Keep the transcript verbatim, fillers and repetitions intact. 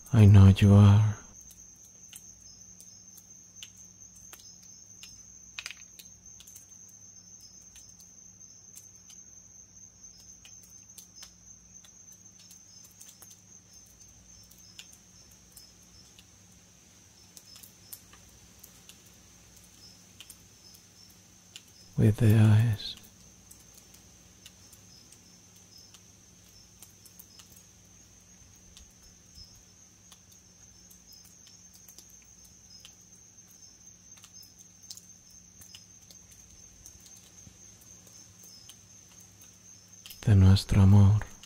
I know you are. With the eyes, de nuestro amor.